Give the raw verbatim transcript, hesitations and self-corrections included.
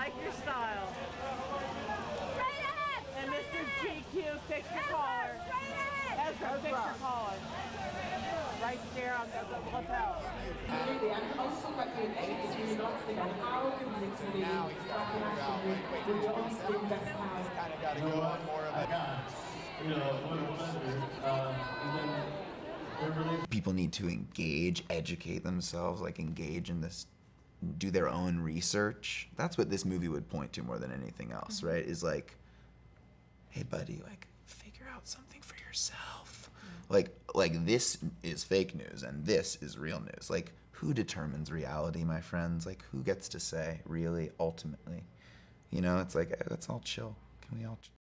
like your style. And Mister G Q, fix your collar. Ezra, fix your collar. Right there on the, the lapel. Now he's talking about, like, wait, he's kind of got to go on more of a... You know, people need to engage, educate themselves, like engage in this, do their own research. That's what this movie would point to more than anything else, right? Is like, hey buddy, like figure out something for yourself. Like, like this is fake news and this is real news. Like, who determines reality, my friends? Like, who gets to say, really, ultimately? You know, it's like, let's all chill. Can we all